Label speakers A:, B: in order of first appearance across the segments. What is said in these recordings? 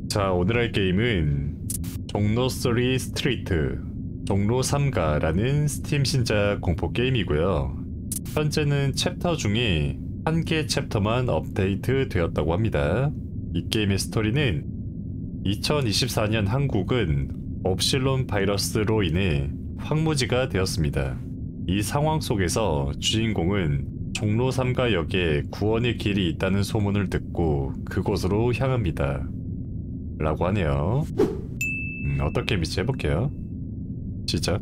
A: 자, 오늘 할 게임은 종로 3 스트리트, 종로 3가라는 스팀 신작 공포 게임이고요. 현재는 챕터 중에 한 개 챕터만 업데이트 되었다고 합니다. 이 게임의 스토리는 2024년 한국은 업실론 바이러스로 인해 황무지가 되었습니다. 이 상황 속에서 주인공은 종로 3가 역에 구원의 길이 있다는 소문을 듣고 그곳으로 향합니다. 라고 하네요. 어떤 게임인지 해볼게요. 시작.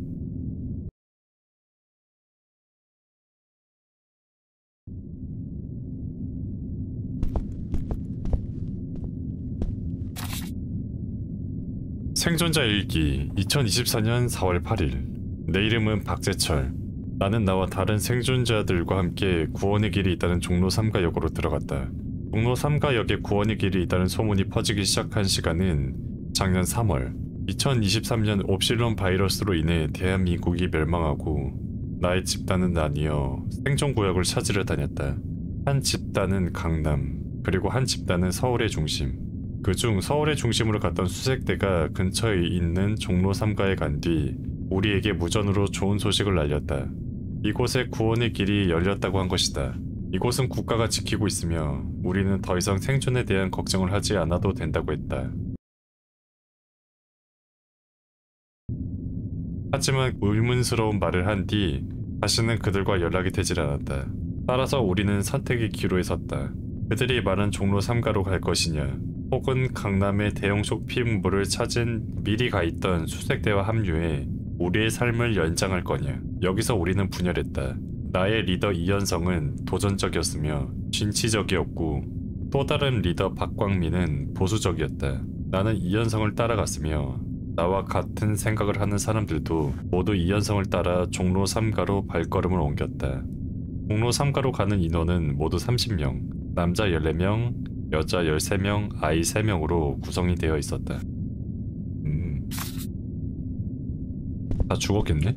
A: 생존자 일기 2024년 4월 8일. 내 이름은 박재철. 나는 나와 다른 생존자들과 함께 구원의 길이 있다는 종로 3가 역으로 들어갔다. 종로 3가 역에 구원의 길이 있다는 소문이 퍼지기 시작한 시간은 작년 3월. 2023년 옵실론 바이러스로 인해 대한민국이 멸망하고 나의 집단은 나뉘어 생존구역을 찾으러 다녔다. 한 집단은 강남, 그리고 한 집단은 서울의 중심. 그중 서울의 중심으로 갔던 수색대가 근처에 있는 종로 3가에 간 뒤 우리에게 무전으로 좋은 소식을 알렸다. 이곳에 구원의 길이 열렸다고 한 것이다. 이곳은 국가가 지키고 있으며 우리는 더 이상 생존에 대한 걱정을 하지 않아도 된다고 했다. 하지만 의문스러운 말을 한 뒤 다시는 그들과 연락이 되질 않았다. 따라서 우리는 선택의 기로에 섰다. 그들이 말한 종로 3가로 갈 것이냐, 혹은 강남의 대형 쇼핑몰을 찾은 미리 가 있던 수색대와 합류해 우리의 삶을 연장할 거냐. 여기서 우리는 분열했다. 나의 리더 이현성은 도전적이었으며 진취적이었고 또 다른 리더 박광민은 보수적이었다. 나는 이현성을 따라갔으며 나와 같은 생각을 하는 사람들도 모두 이현성을 따라 종로 3가로 발걸음을 옮겼다. 종로 3가로 가는 인원은 모두 30명, 남자 14명, 여자 13명, 아이 3명으로 구성이 되어 있었다. 다 죽었겠네?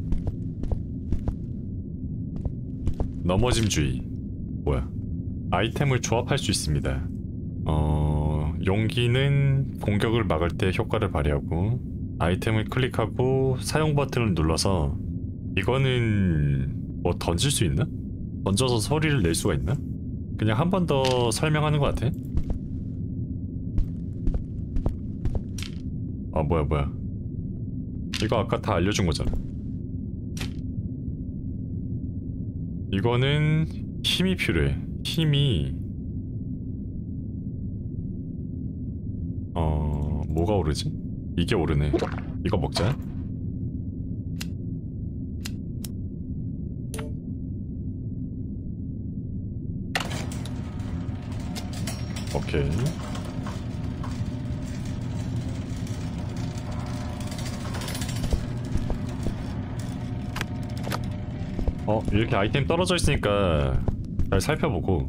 A: 넘어짐 주의. 뭐야? 아이템을 조합할 수 있습니다. 용기는 공격을 막을 때 효과를 발휘하고, 아이템을 클릭하고 사용 버튼을 눌러서, 이거는 뭐 던질 수 있나? 던져서 소리를 낼 수가 있나? 그냥 한 번 더 설명하는 것 같아. 뭐야. 이거 아까 다 알려준 거잖아. 이거는 힘이 필요해. 힘이 뭐가 오르지? 이게 오르네. 이거 먹자. 오케이. 이렇게 아이템 떨어져 있으니까 잘 살펴보고.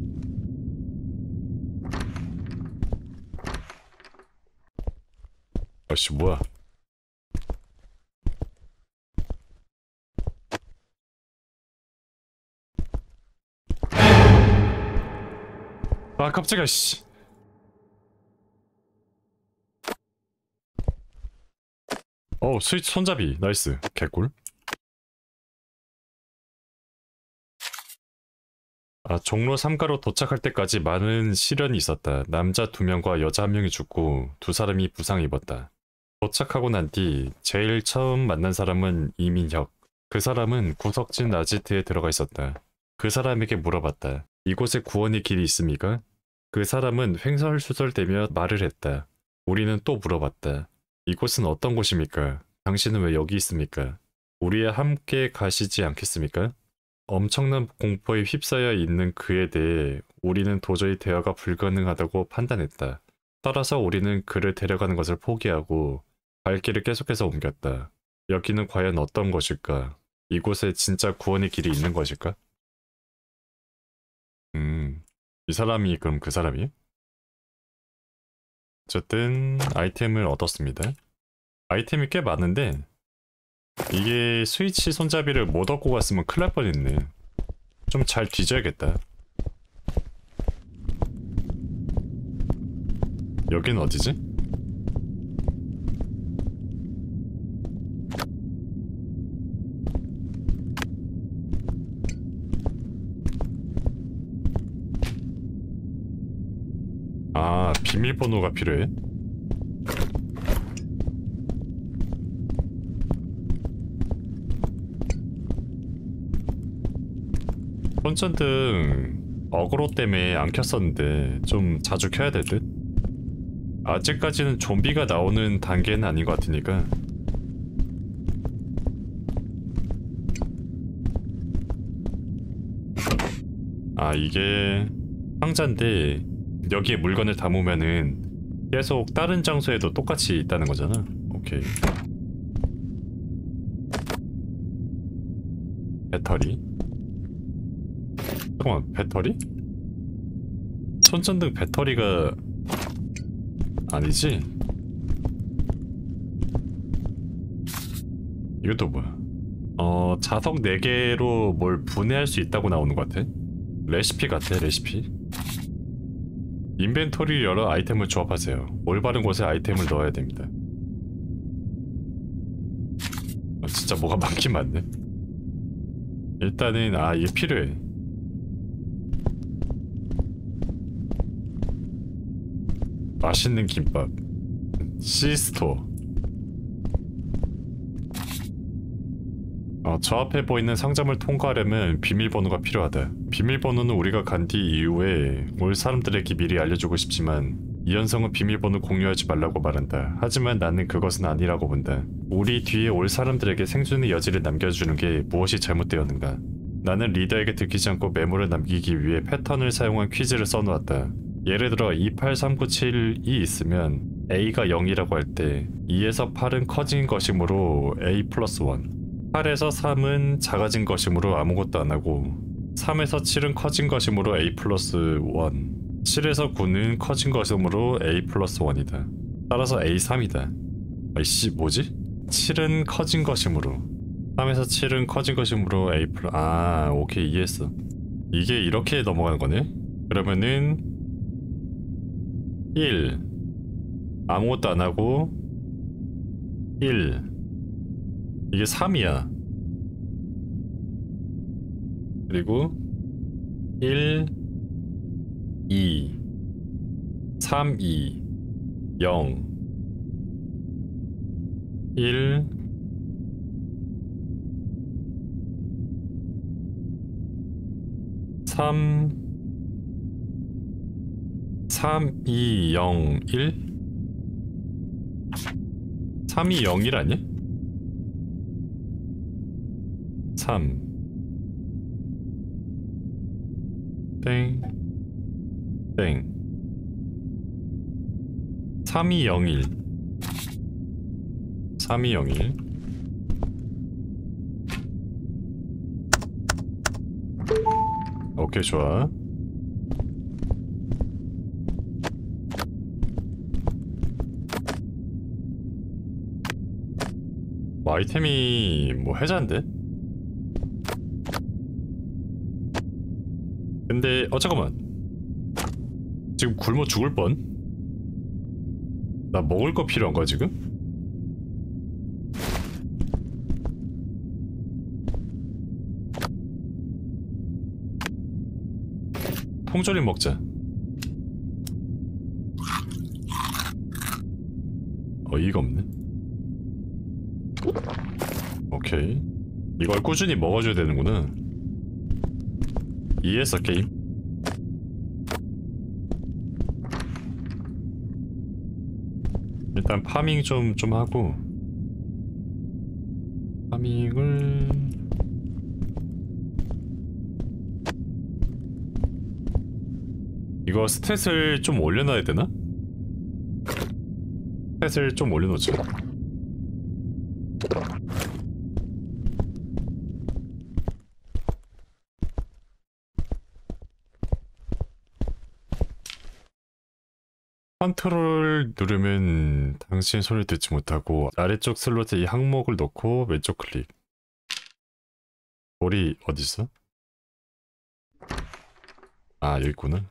A: 아씨, 뭐야. 아, 깜짝이야, 씨. 스위치 손잡이. 나이스. 개꿀. 종로 3가로 도착할 때까지 많은 시련이 있었다. 남자 2명과 여자 1명이 죽고 2사람이 부상 입었다. 도착하고 난 뒤 제일 처음 만난 사람은 이민혁. 그 사람은 구석진 아지트에 들어가 있었다. 그 사람에게 물어봤다. 이곳에 구원의 길이 있습니까? 그 사람은 횡설수설대며 말을 했다. 우리는 또 물어봤다. 이곳은 어떤 곳입니까? 당신은 왜 여기 있습니까? 우리와 함께 가시지 않겠습니까? 엄청난 공포에 휩싸여 있는 그에 대해 우리는 도저히 대화가 불가능하다고 판단했다. 따라서 우리는 그를 데려가는 것을 포기하고 발길을 계속해서 옮겼다. 여기는 과연 어떤 것일까? 이곳에 진짜 구원의 길이 있는 것일까? 이 사람이 그럼 그 사람이에요? 어쨌든 아이템을 얻었습니다. 아이템이 꽤 많은데 이게 스위치 손잡이를 못 얻고 갔으면 큰일 날 뻔했네. 좀 잘 뒤져야겠다. 여긴 어디지? 비밀번호가 필요해? 손전등 어그로 때문에 안 켰었는데 좀 자주 켜야 될 듯? 아직까지는 좀비가 나오는 단계는 아닌 것 같으니까. 아, 이게 상자인데 여기에 물건을 담으면은 계속 다른 장소에도 똑같이 있다는 거잖아. 오케이. 배터리. 잠깐만, 배터리? 손전등 배터리가 아니지? 이것도 뭐야? 자석 4개로 뭘 분해할 수 있다고 나오는 것 같아. 레시피 같아, 레시피. 인벤토리를 열어 아이템을 조합하세요. 올바른 곳에 아이템을 넣어야 됩니다. 진짜 뭐가 많긴 많네. 일단은 이게 필요해. 맛있는 김밥. C스토어. 저 앞에 보이는 상점을 통과하려면 비밀번호가 필요하다. 비밀번호는 우리가 간 뒤 이후에 올 사람들에게 미리 알려주고 싶지만 이 현성은 비밀번호 공유하지 말라고 말한다. 하지만 나는 그것은 아니라고 본다. 우리 뒤에 올 사람들에게 생존의 여지를 남겨주는 게 무엇이 잘못되었는가? 나는 리더에게 들키지 않고 메모를 남기기 위해 패턴을 사용한 퀴즈를 써놓았다. 예를 들어 28397이 있으면 A가 0이라고 할 때 2에서 8은 커진 것이므로 A 플러스 1, 8에서 3은 작아진 것이므로 아무것도 안하고 3에서 7은 커진 것이므로 A 플러스 1, 7에서 9는 커진 것이므로 A 플러스 1이다. 따라서 A3이다. 아이씨 뭐지? 7은 커진 것이므로 3에서 7은 커진 것이므로 A 플러스... 오케이, 이해했어. 이게 이렇게 넘어가는 거네? 그러면은 1 아무것도 안하고 1 이게 3이야. 그리고 1 2 3 2 0 1 3 3 2 0 1 3 2 0 1 아니야? 3 땡 땡 3201 3201 오케이, 좋아. 아이템이 뭐 해자인데? 근데 잠깐만, 지금 굶어 죽을 뻔? 나 먹을 거 필요한 거야 지금? 통조림 먹자. 어이가 없네. 오케이, 이걸 꾸준히 먹어줘야 되는구나. 이해했어 게임. 일단 파밍 좀 하고, 파밍을 이거 스탯을 좀 올려놔야 되나? 스탯을 좀 올려놓자. 컨트롤 누르면 당신 소리를 듣지 못하고 아래쪽 슬롯에 이 항목을 넣고 왼쪽 클릭. 돌이 어딨어? 여기 있구나.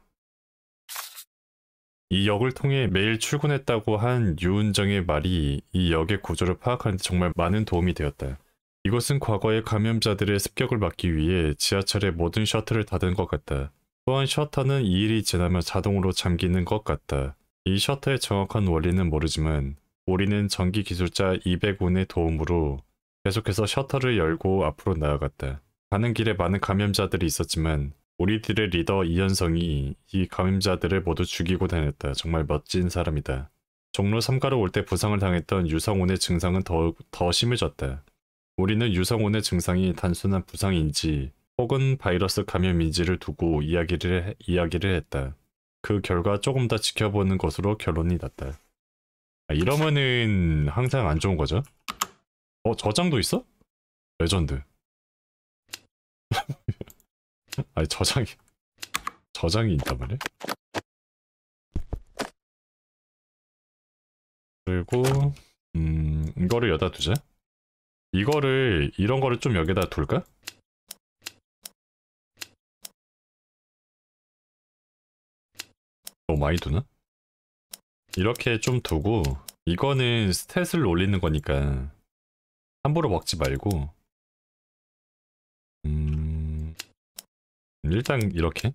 A: 이 역을 통해 매일 출근했다고 한 유은정의 말이 이 역의 구조를 파악하는 데 정말 많은 도움이 되었다. 이곳은 과거의 감염자들의 습격을 막기 위해 지하철의 모든 셔터를 닫은 것 같다. 또한 셔터는 이 일이 지나면 자동으로 잠기는 것 같다. 이 셔터의 정확한 원리는 모르지만 우리는 전기 기술자 200원의 도움으로 계속해서 셔터를 열고 앞으로 나아갔다. 가는 길에 많은 감염자들이 있었지만 우리들의 리더 이현성이 이 감염자들을 모두 죽이고 다녔다. 정말 멋진 사람이다. 종로 3가로 올 때 부상을 당했던 유성훈의 증상은 더 심해졌다. 우리는 유성훈의 증상이 단순한 부상인지 혹은 바이러스 감염인지를 두고 이야기를 했다. 그 결과 조금 더 지켜보는 것으로 결론이 났다. 이러면은 항상 안 좋은 거죠? 저장도 있어? 레전드. 아니 저장이 있단 말이야? 그리고 이거를 여기다 두자. 이런 거를 좀 여기다 둘까? 너무 많이 두나? 이렇게 좀 두고 이거는 스탯을 올리는 거니까 함부로 먹지 말고 일단 이렇게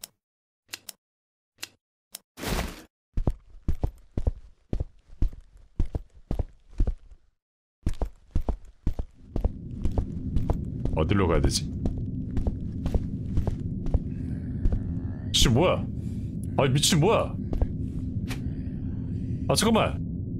A: 어디로 가야 되지? 씨 뭐야? 아니 미친 뭐야? 아 잠깐만.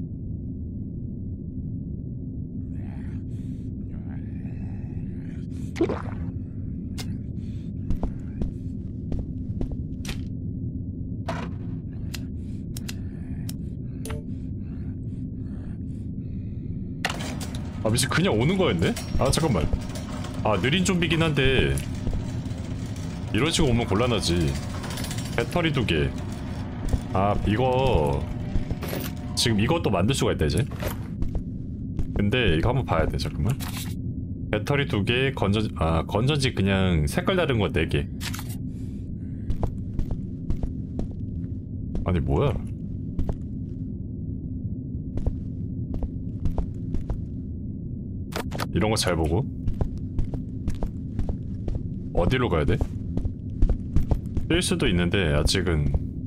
A: 아 미친 그냥 오는 거였네? 아 잠깐만. 아 느린 좀비긴 한데 이런 식으로 오면 곤란하지. 배터리 2개. 아 이거 지금 이것도 만들 수가 있다 이제. 근데 이거 한번 봐야 돼. 잠깐만. 배터리 2개, 건전지 그냥 색깔 다른 거 4개. 아니 뭐야? 이런 거 잘 보고. 어디로 가야 돼? 뛸 수도 있는데 아직은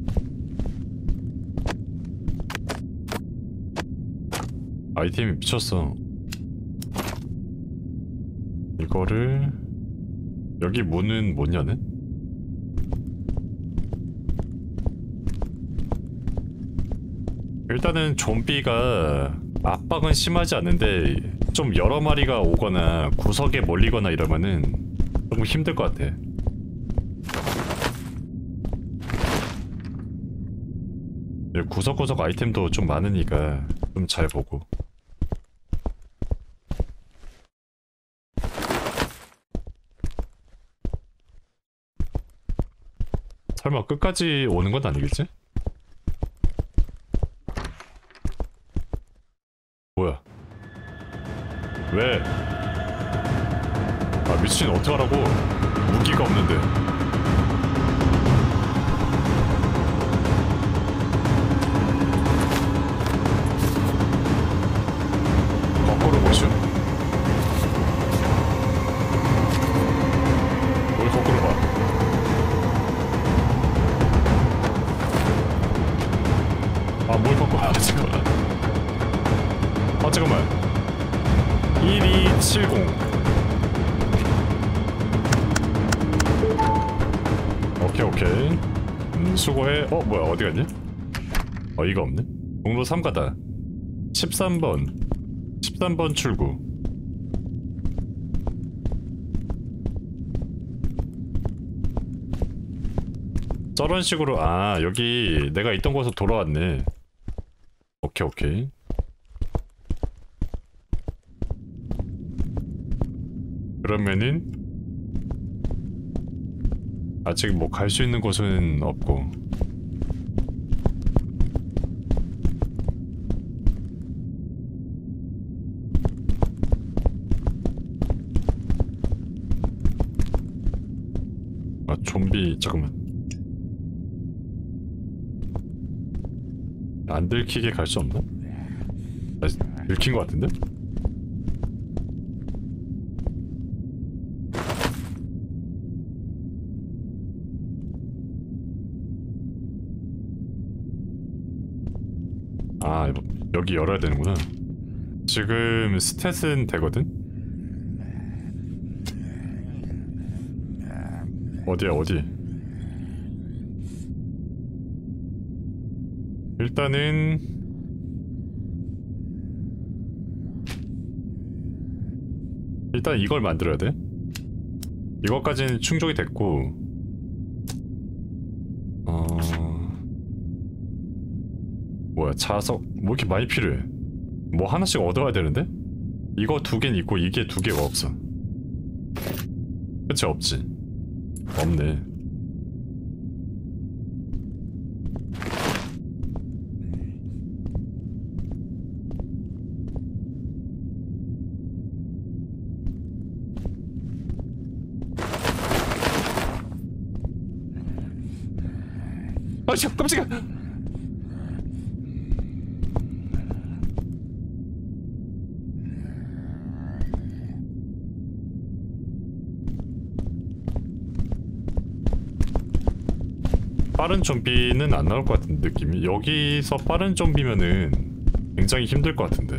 A: 아이템이 미쳤어. 이거를 여기 문은 못 여네? 일단은 좀비가 압박은 심하지 않은데 좀 여러 마리가 오거나 구석에 몰리거나 이러면은 조금 힘들 것 같아. 구석구석 아이템도 좀 많으니까 좀 잘 보고. 설마 끝까지 오는 건 아니겠지? 뭐야? 왜? 아 미친 어떡하라고. 무기가 없는데. 거꾸로 보시오. 뭘 거꾸로 봐. 아 뭘 거꾸로 봐. 잠깐만. 아 잠깐만. 1270. 오케이. 수고해. 뭐야 어디 갔냐? 어이가 없네. 종로 3가다. 13번 출구. 저런 식으로. 아 여기 내가 있던 곳으로 돌아왔네. 오케이. 그러면은 아직 뭐 갈 수 있는 곳은 없고. 아 좀비 잠깐만. 안 들키게 갈 수 없나? 아, 들킨 것 같은데? 아, 여기 열어야 되는구나. 지금 스탯은 되거든? 어디야, 어디? 일단은 일단 이걸 만들어야 돼. 이것까지는 충족이 됐고, 뭐야, 자석 뭐 이렇게 많이 필요해? 뭐 하나씩 얻어야 되는데? 이거 두 개는 있고 이게 두 개가 없어. 그치? 없지. 없네. 아씨, 깜짝이야. 빠른 좀비는 안 나올 것 같은 느낌이. 여기서 빠른 좀비면은 굉장히 힘들 것 같은데.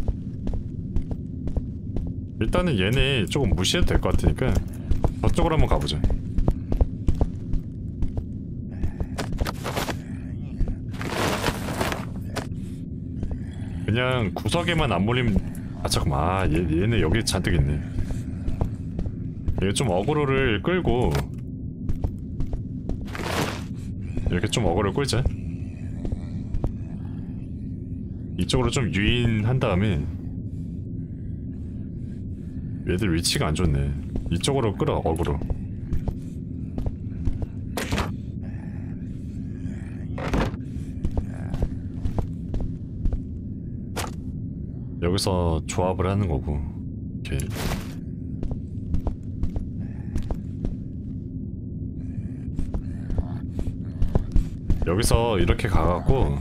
A: 일단은 얘네 조금 무시해도 될 것 같으니까 저쪽으로 한번 가보자. 그냥 구석에만 안 몰리면. 아 잠깐만, 얘네 여기 잔뜩 있네. 얘 좀 어그로를 끌고 이렇게 좀 어그로를 끌자. 이쪽으로 좀 유인한 다음에. 얘들 위치가 안 좋네. 이쪽으로 끌어, 어그로. 여기서 조합을 하는 거고. 오케이. 여기서 이렇게 가갖고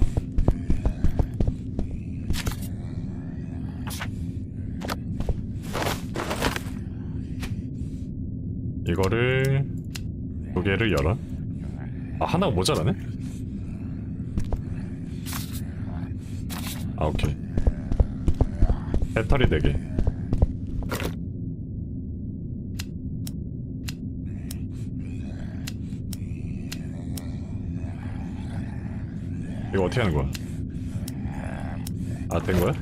A: 이거를 두 개를 열어. 아, 하나가 모자라네? 아, 오케이. 배터리 4개. 이거 어떻게 하는 거야? 아, 된 거야?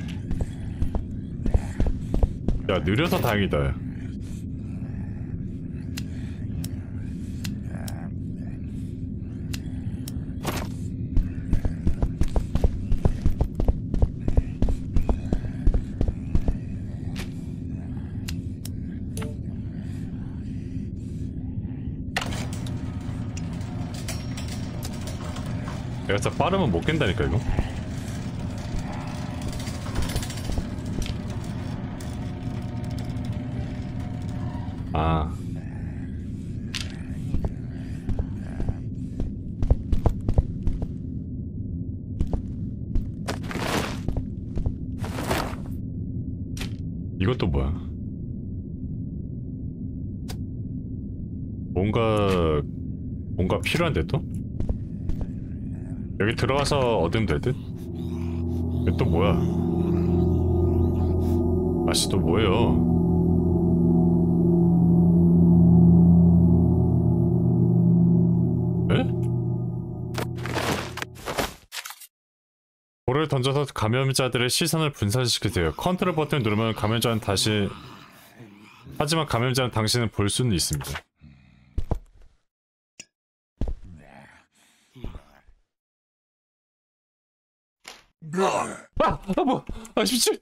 A: 야, 느려서 다행이다. 내가 진짜 빠르면 못 깬다니까 이거. 아, 이것도 뭐야? 뭔가 필요한데 또? 여기 들어가서 얻으면 될 듯? 이거 또 뭐야? 아씨, 또 뭐예요? 에? 볼을 던져서 감염자들의 시선을 분산시키세요. 컨트롤 버튼을 누르면 감염자는 다시. 하지만 감염자는 당신을 볼 수는 있습니다. 뭐, 미친.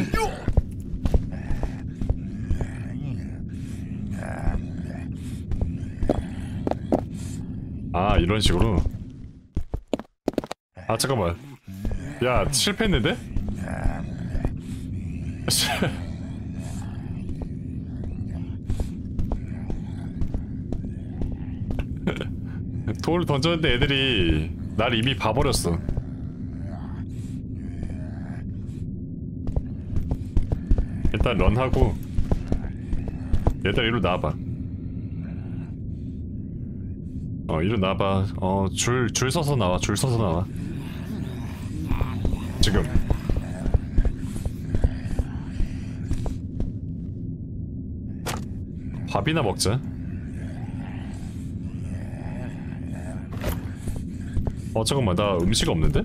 A: 아, 이런 식으로. 아, 잠깐만. 야, 실패했는데? 돌을 던졌는데 애들이 날 이미 봐버렸어. 일단 런하고. 얘들아, 이리로 나와봐. 이리로 나와봐. 줄 서서 나와. 줄 서서 나와. 지금. 밥이나 먹자. 잠깐만, 나 음식 없는데?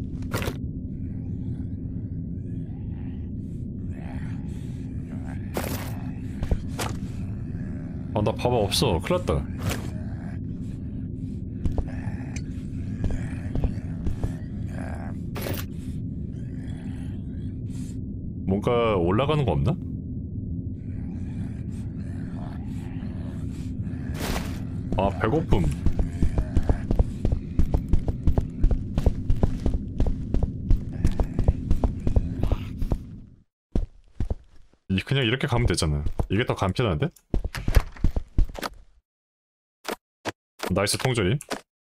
A: 나 밥 없어. 큰일 났다. 뭔가 올라가는 거 없나? 배고픔. 그냥 이렇게 가면 되잖아. 이게 더 간편한데? 나이스 통조림.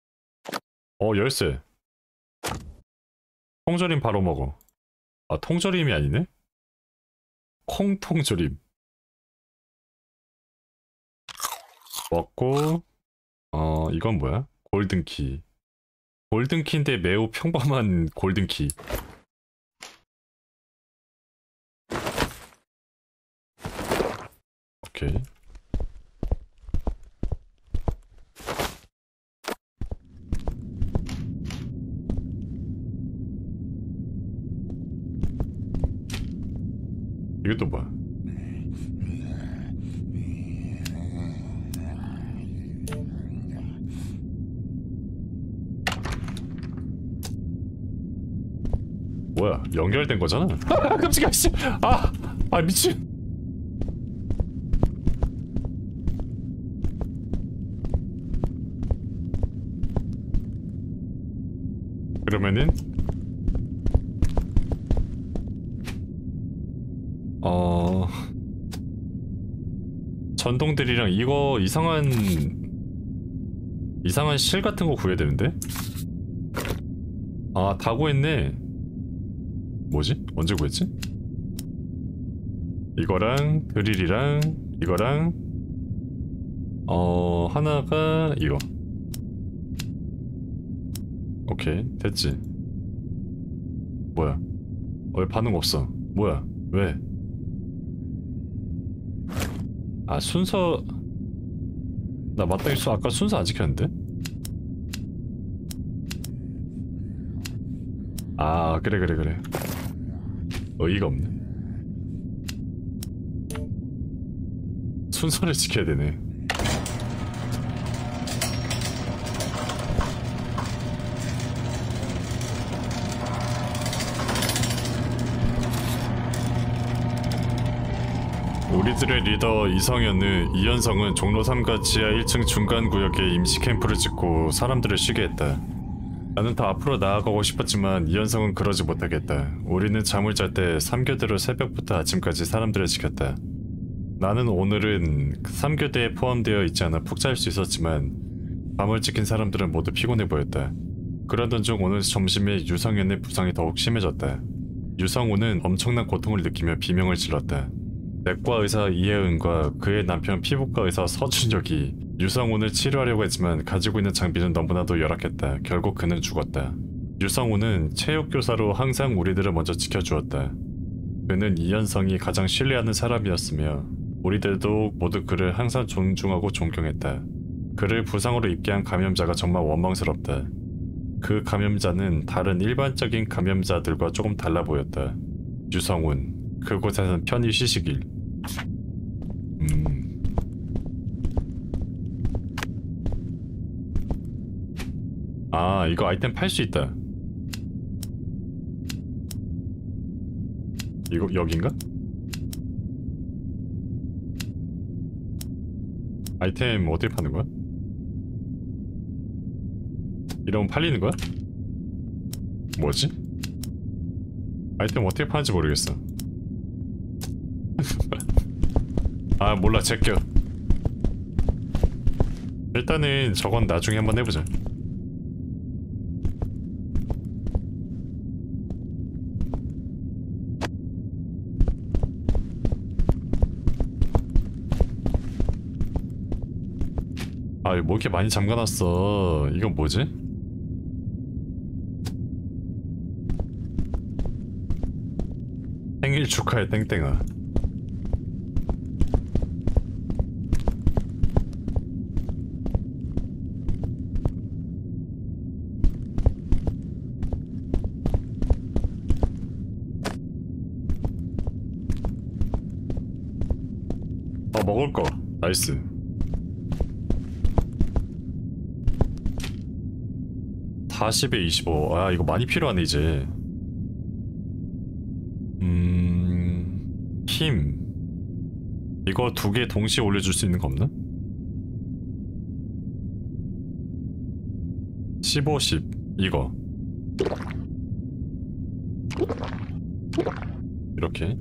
A: 열쇠. 통조림 바로 먹어. 통조림이 아니네? 콩통조림. 먹고 이건 뭐야? 골든키. 골든키인데 매우 평범한 골든키. 오케이. 이것도 뭐야? 뭐야? 연결된 거잖아? 깜짝이야, 씨! 미친! 그러면은 전동들이랑 이거 이상한 실 같은 거 구해야 되는데? 다 구했네. 뭐지? 언제 구했지? 이거랑 드릴이랑 이거랑 하나가 이거. 오케이, 됐지. 뭐야? 왜 반응 없어? 뭐야? 왜? 순서... 나 마땅히 아까 순서 안 지켰는데? 그래. 어이가 없네. 순서를 지켜야 되네. 우리들의 리더 이현성은 종로 3가 지하 1층 중간 구역에 임시 캠프를 짓고 사람들을 쉬게 했다. 나는 더 앞으로 나아가고 싶었지만 이현성은 그러지 못하겠다. 우리는 잠을 잘 때 3교대로 새벽부터 아침까지 사람들을 지켰다. 나는 오늘은 3교대에 포함되어 있지 않아 푹 잘 수 있었지만 밤을 지킨 사람들은 모두 피곤해 보였다. 그러던 중 오늘 점심에 유성현의 부상이 더욱 심해졌다. 유성우는 엄청난 고통을 느끼며 비명을 질렀다. 내과 의사 이혜은과 그의 남편 피부과 의사 서준혁이 유성훈을 치료하려고 했지만 가지고 있는 장비는 너무나도 열악했다. 결국 그는 죽었다. 유성훈은 체육교사로 항상 우리들을 먼저 지켜주었다. 그는 이현성이 가장 신뢰하는 사람이었으며 우리들도 모두 그를 항상 존중하고 존경했다. 그를 부상으로 입게 한 감염자가 정말 원망스럽다. 그 감염자는 다른 일반적인 감염자들과 조금 달라 보였다. 유성훈, 그곳에선 편히 쉬시길. 이거 아이템 팔 수 있다. 이거 여긴가? 아이템 어떻게 파는 거야? 이러면 팔리는 거야? 뭐지? 아이템 어떻게 파는지 모르겠어. 몰라, 제껴. 일단은 저건 나중에 한번 해보자. 이거 뭐 이렇게 많이 잠가놨어. 이건 뭐지? 생일 축하해 땡땡아. 먹을 거 나이스. (40에 25) 아 이거 많이 필요하네 이제. 힘 이거 두 개 동시에 올려줄 수 있는 거 없나? 15, 10 이거 이렇게.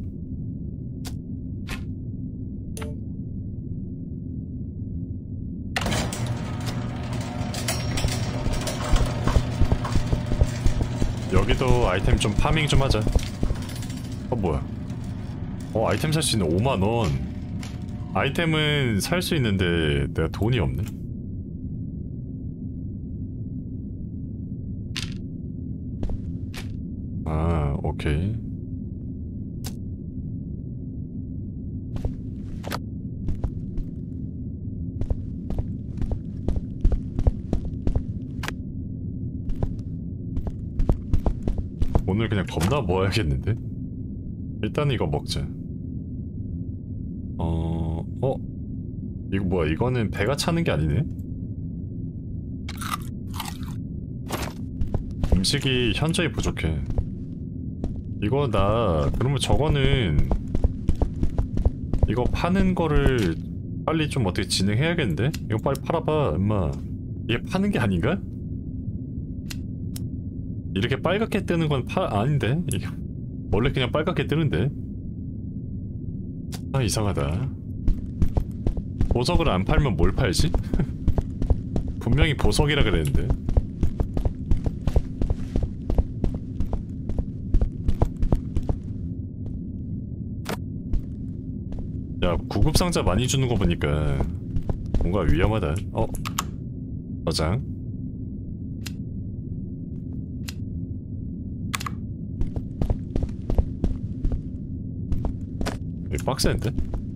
A: 여기도 아이템 좀 파밍 좀 하자. 뭐야? 아이템 살 수 있는 5만원. 아이템은 살 수 있는데 내가 돈이 없네. 아 오케이. 오늘 그냥 겁나 모아야겠는데? 일단 이거 먹자. 이거 뭐야? 이거는 배가 차는 게 아니네? 음식이 현저히 부족해. 이거 그러면 저거는 이거 파는 거를 빨리 좀 어떻게 진행해야겠는데? 이거 빨리 팔아봐 엄마. 이게 파는 게 아닌가? 이렇게 빨갛게 뜨는 건 아닌데? 이게 원래 그냥 빨갛게 뜨는데? 아 이상하다. 보석을 안 팔면 뭘 팔지? 분명히 보석이라 그랬는데. 야 구급상자 많이 주는 거 보니까 뭔가 위험하다. 저장. 빡센데?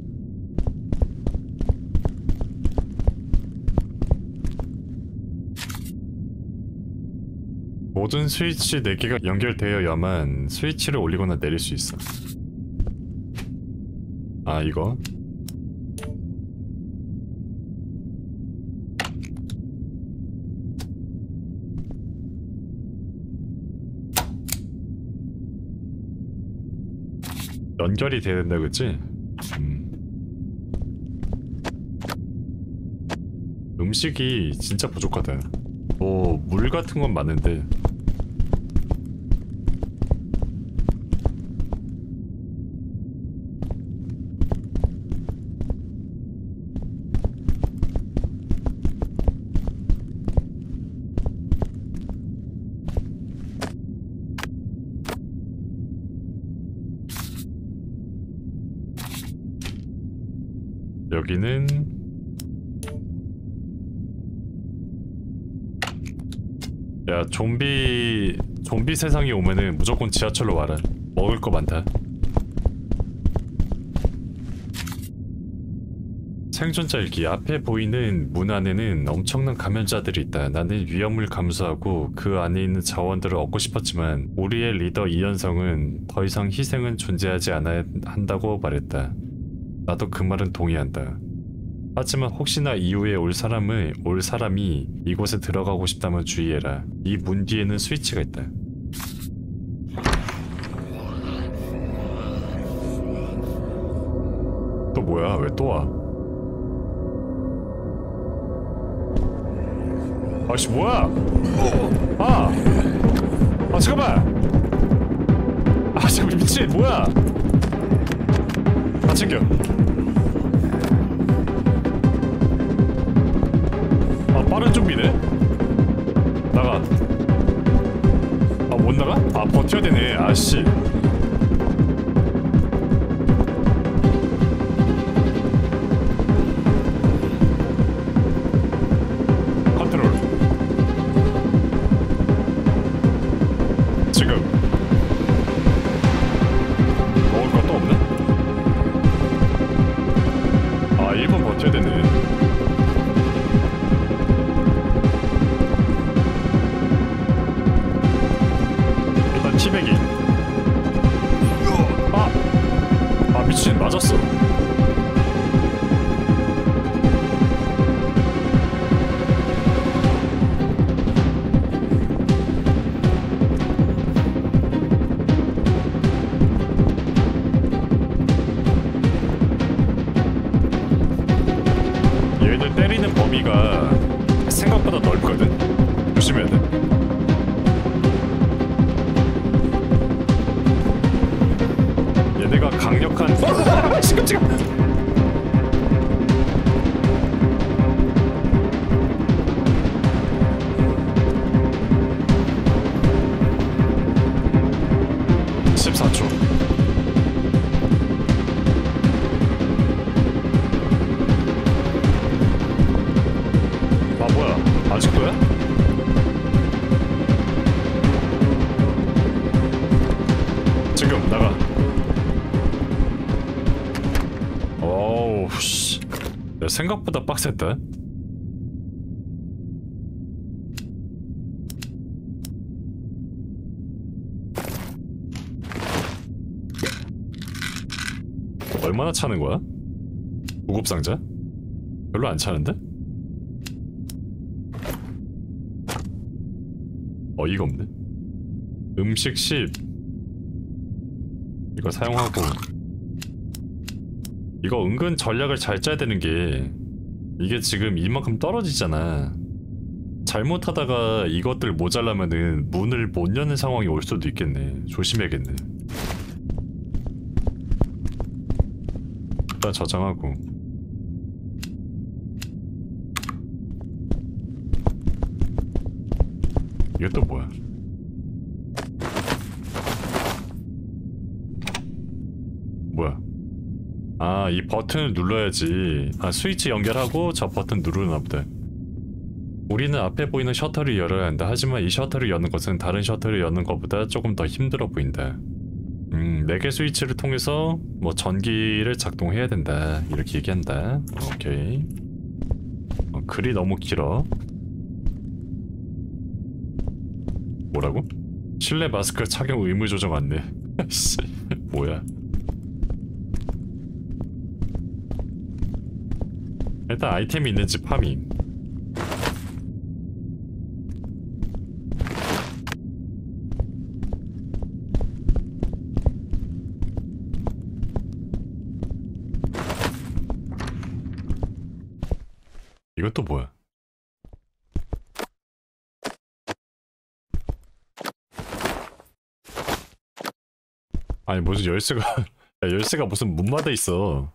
A: 모든 스위치 4개가 연결되어야만 스위치를 올리거나 내릴 수 있어. 아 이거? 연결이 돼야 된다 그치? 음식이 진짜 부족하다. 물 같은 건 많은데 여기는 야 좀비 세상이 오면은 무조건 지하철로 와라. 먹을 거 많다. 생존자 일기. 앞에 보이는 문 안에는 엄청난 감염자들이 있다. 나는 위험을 감수하고 그 안에 있는 자원들을 얻고 싶었지만 우리의 리더 이현성은 더 이상 희생은 존재하지 않아야 한다고 말했다. 나도 그 말은 동의한다. 하지만 혹시나 이후에 올 사람이 이곳에 들어가고 싶다면 주의해라. 이 문 뒤에는 스위치가 있다. 또 뭐야? 왜 또 와? 아씨 뭐야? 잠깐만. 잠깐 미친 뭐야? 챙겨. 빠른 좀비네? 나가. 못 나가? 버텨야 되네. 아씨. 컨트롤. 지금. 빠졌어. 얘들 때리는 범위가 생각보다 넓거든. 조심해야 돼. 얘네가 강력한 지금 14초. 아 뭐야 아직도야? 지금 나가. 어우 씨, 야, 생각보다 빡셌다. 얼마나 차는 거야? 구급상자? 별로 안 차는데? 어이가 없네. 음식 10 이거 사용하고. 이거 은근 전략을 잘 짜야 되는 게 이게 지금 이만큼 떨어지잖아. 잘못하다가 이것들 모자라면은 문을 못 여는 상황이 올 수도 있겠네. 조심해야겠네. 일단 저장하고. 이게 또 뭐야? 뭐야? 아, 이 버튼을 눌러야지. 아, 스위치 연결하고 저 버튼 누르나 보다. 우리는 앞에 보이는 셔터를 열어야 한다. 하지만 이 셔터를 여는 것은 다른 셔터를 여는 것보다 조금 더 힘들어 보인다. 4개 스위치를 통해서 뭐 전기를 작동해야 된다. 이렇게 얘기한다. 오케이. 글이 너무 길어. 뭐라고? 실내 마스크 착용 의무 조정 안내. 씨, 뭐야? 일단 아이템이 있는지 파밍. 이것도 뭐야? 아니 무슨 열쇠가 야, 열쇠가 무슨 문마다 있어.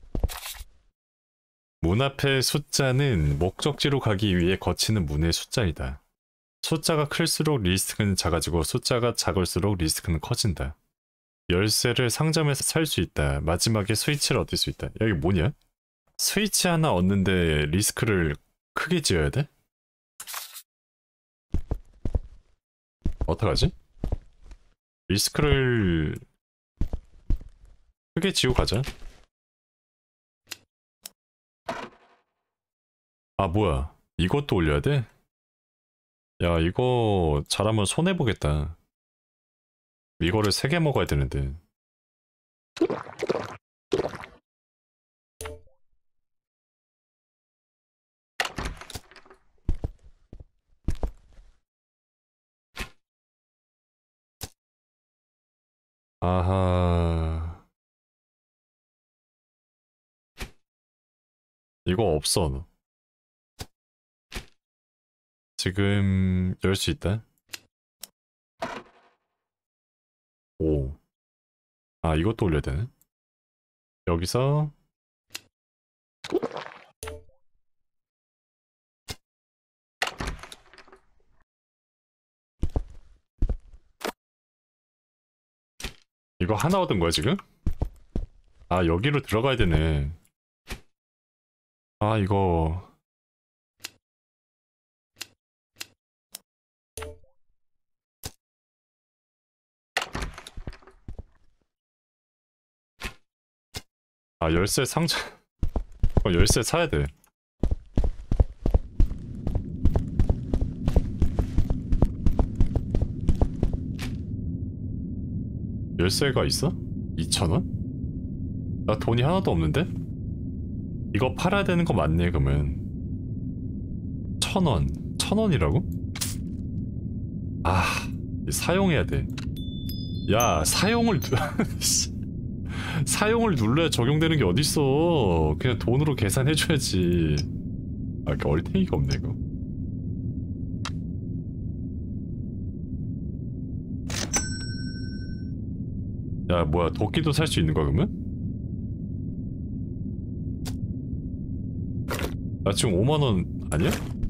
A: 문 앞의 숫자는 목적지로 가기 위해 거치는 문의 숫자이다. 숫자가 클수록 리스크는 작아지고 숫자가 작을수록 리스크는 커진다. 열쇠를 상점에서 살 수 있다. 마지막에 스위치를 얻을 수 있다. 여기 뭐냐? 스위치 하나 얻는데 리스크를 크게 지어야 돼? 어떡하지? 리스크를 크게 지우고 가자. 아 뭐야, 이것도 올려야 돼? 야 이거 잘하면 손해보겠다. 이거를 3개 먹어야 되는데. 아하, 이거 없어. 지금 열 수 있다. 오. 아 이것도 올려야 되네. 여기서 이거 하나 얻은 거야 지금? 아 여기로 들어가야 되네. 아 이거 아 열쇠 상자 열쇠 사야 돼. 열쇠가 있어? 2,000원? 나 돈이 하나도 없는데? 이거 팔아야 되는 거 맞네 그러면. 1,000원. 1,000원이라고? 아, 사용해야 돼. 야, 사용을 눌러야 적용되는 게 어딨어. 그냥 돈으로 계산해줘야지. 아, 이렇게 얼탱이가 없네 이거. 야, 뭐야, 도끼도 살 수 있는 거야 그러면? 나 지금 5만원 아니야?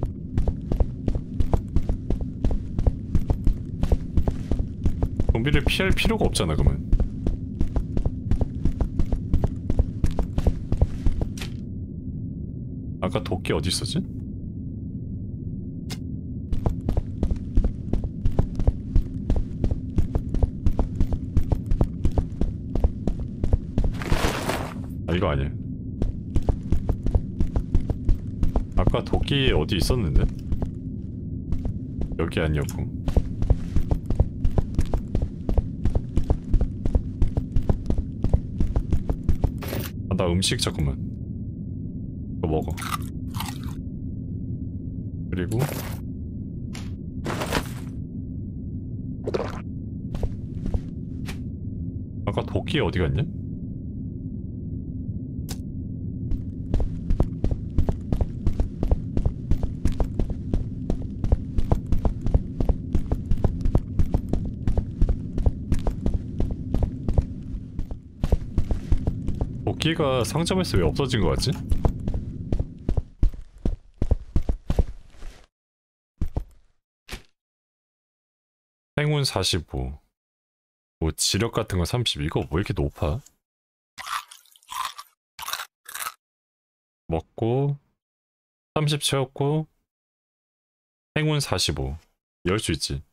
A: 좀비를 피할 필요가 없잖아 그러면. 아까 도끼 어디 있었지? 아, 이거 아니야. 아까 도끼 어디 있었는데? 여기 아니었고. 아, 나 음식 잠깐만. 이거 먹어. 그리고 아까 도끼 어디 갔냐? 도끼가 상점에서 왜 없어진 거 같지? 행운 45. 뭐 지력 같은 거 30. 이거 왜 이렇게 높아? 먹고 30 채웠고 행운 45. 열 수 있지.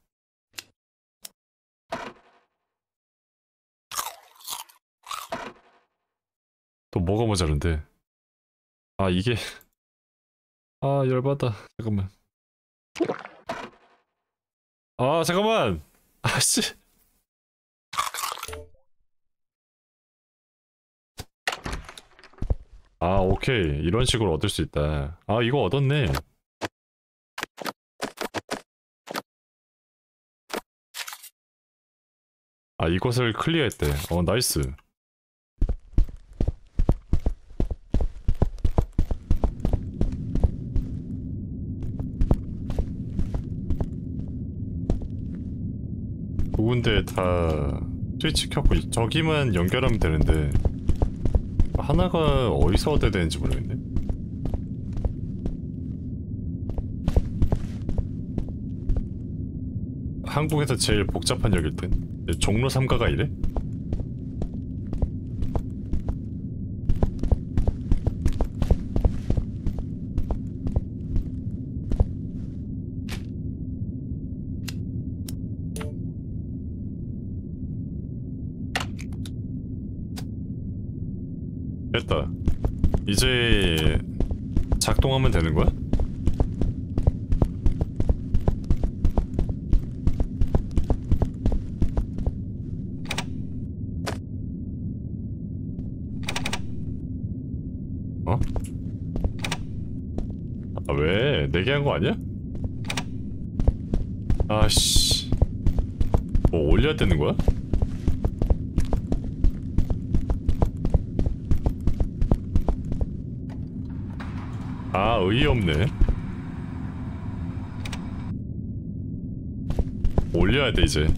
A: 또 뭐가 모자른데? 아, 이게 아, 열받아. 잠깐만. 아, 잠깐만. 아씨. 아, 오케이. 이런 식으로 얻을 수 있다. 아, 이거 얻었네. 아, 이것을 클리어했대. 나이스. 두 군데 다 스위치 켰고 저기만 연결하면 되는데 하나가 어디서 얻어야 되는지 모르겠네. 한국에서 제일 복잡한 역일 듯. 종로 3가가 이래? 됐다. 이제 작동하면 되는 거야? 어? 아, 왜? 내게 한 거 아니야? 아씨. 뭐 올려야 되는 거야? 아, 의의없네. 올려야 돼 이제.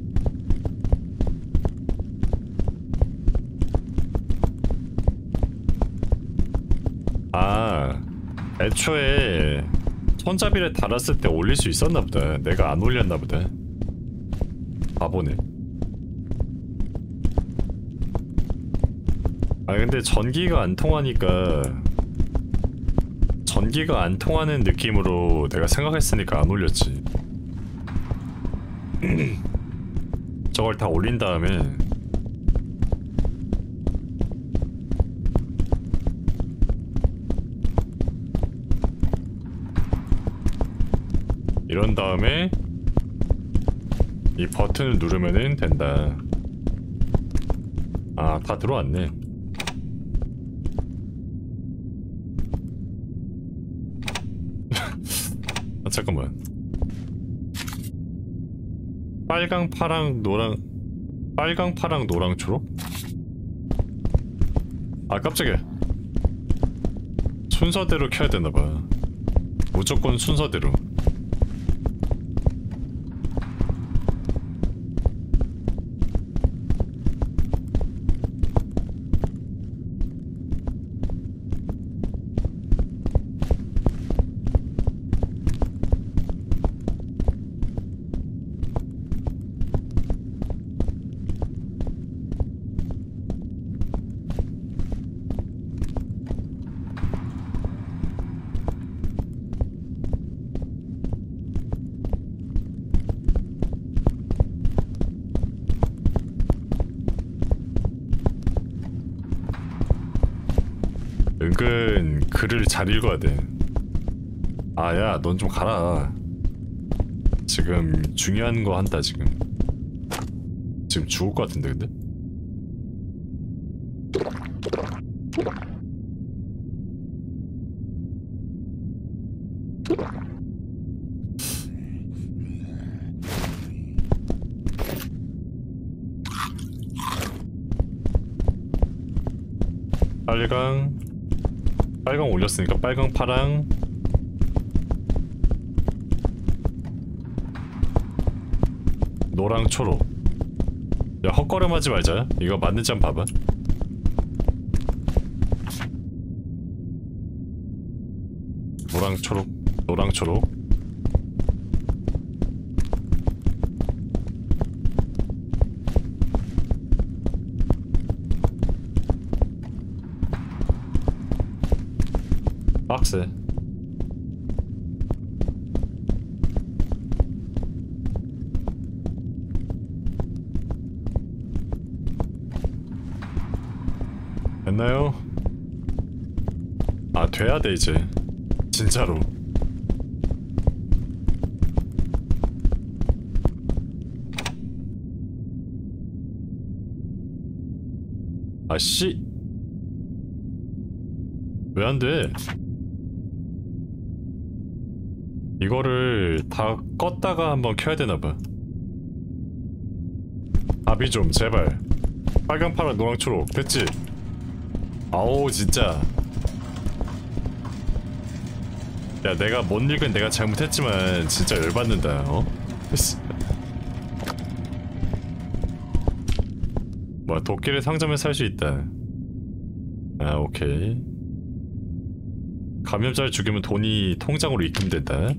A: 아, 애초에 손잡이를 달았을 때 올릴 수 있었나 보다. 내가 안 올렸나 보다. 바보네. 아, 근데 전기가 안 통하니까 전기가 안 통하는 느낌으로 내가 생각했으니까 안 올렸지. 저걸 다 올린 다음에 이런 다음에 이 버튼을 누르면은 된다. 아, 다 들어왔네. 잠깐만. 빨강, 파랑, 노랑. 빨강, 파랑, 노랑, 초록? 아 깜짝이야. 순서대로 켜야 되나봐. 무조건 순서대로. 은근 글을 잘 읽어야 돼. 아야, 넌 좀 가라. 지금 중요한 거 한다 지금. 지금 죽을 것 같은데 근데? 빨강 올렸으니까 빨강, 파랑. 노랑, 초록. 야 헛걸음하지 말자. 이거 맞는지 한번 봐봐. 노랑, 초록, 노랑, 초록. 박스. 됐나요? 아 돼야 돼 이제. 진짜로. 아씨. 왜 안 돼? 이거를 다 껐다가 한번 켜야 되나봐. 답이 좀 제발. 빨강, 파랑, 노랑, 초록 됐지? 아오 진짜. 야 내가 못 읽은 내가 잘못했지만 진짜 열받는다. 어? 뭐야 도끼를 상점에 살 수 있다. 아 오케이. 감염자를 죽이면 돈이 통장으로 입금된다.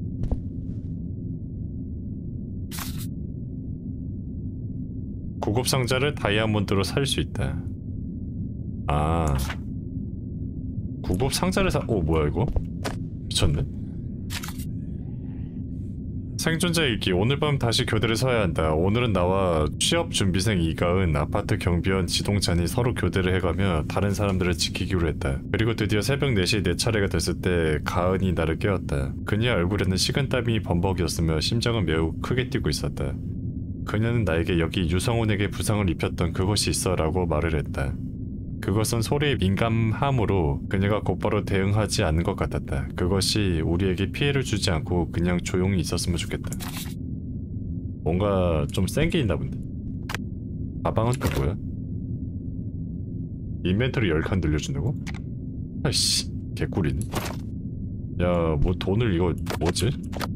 A: 구급 상자를 다이아몬드로 살 수 있다. 아 구급 상자를 오 뭐야 이거? 미쳤네. 생존자 읽기. 오늘 밤 다시 교대를 서야 한다. 오늘은 나와 취업 준비생 이가은, 아파트 경비원 지동찬이 서로 교대를 해가며 다른 사람들을 지키기로 했다. 그리고 드디어 새벽 4시 내 차례가 됐을 때 가은이 나를 깨웠다. 그녀의 얼굴에는 식은땀이 범벅이었으며 심장은 매우 크게 뛰고 있었다. 그녀는 나에게 여기 유성훈에게 부상을 입혔던 그것이 있어 라고 말을 했다. 그것은 소리에 민감함으로 그녀가 곧바로 대응하지 않는 것 같았다. 그것이 우리에게 피해를 주지 않고 그냥 조용히 있었으면 좋겠다. 뭔가 좀 센 게 있나 본데. 가방은 또 뭐야? 인벤토리 10칸 늘려준다고? 아이씨 개꿀이네. 야 뭐 돈을 이거 뭐지?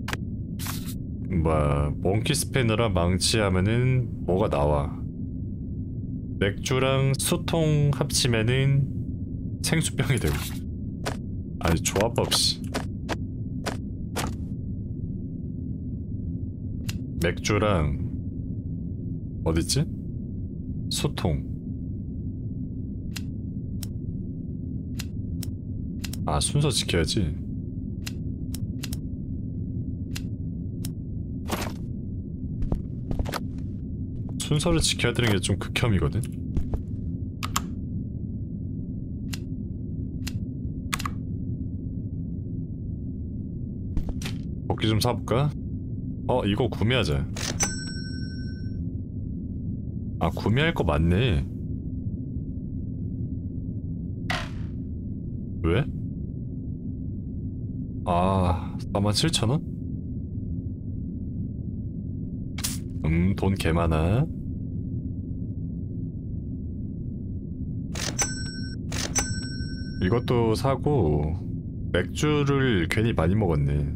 A: 몽키 스패너랑 망치하면은 뭐가 나와. 맥주랑 수통 합치면은 생수병이 되고. 아니 조합법 씨. 맥주랑 어딨지? 수통. 아 순서 지켜야지. 순서를 지켜야 되는 게 좀 극혐이거든? 도끼 좀 사볼까? 이거 구매하자. 아 구매할 거 많네. 왜? 아 47,000원? 돈 개 많아. 이것도 사고 맥주를 괜히 많이 먹었네.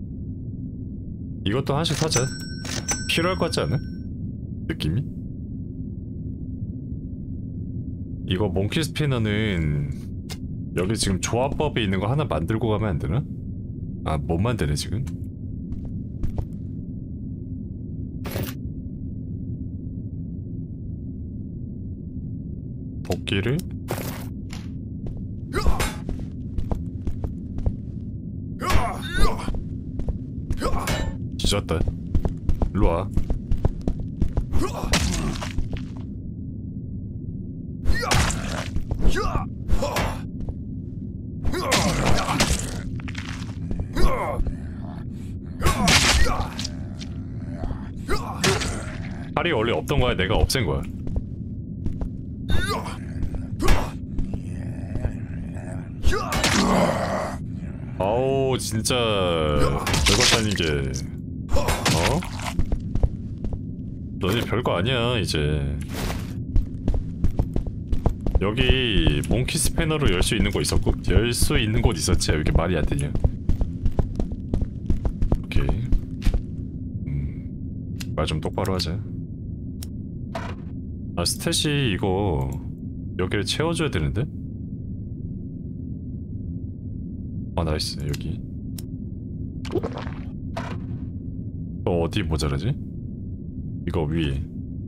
A: 이것도 하나씩 사자. 필요할 것 같지 않아? 느낌이? 이거 몽키 스피너는 여기 지금 조합법에 있는 거 하나 만들고 가면 안 되나? 아, 못 만드네 지금. 도끼를 뒤졌다. 일로와. 팔이 원래 없던 거야? 내가 없앤 거야? 아우 진짜 별것 아닌 게 어? 너네 별거 아니야 이제. 여기 몽키 스패너로 열 수 있는 곳 있었고 열 수 있는 곳 있었지. 왜 이렇게 말이 안 되냐. 오케이. 말 좀 똑바로 하자. 아 스탯이 이거 여기를 채워줘야 되는데? 아 나이스. 여기 또 어디 모자라지? 이거 위에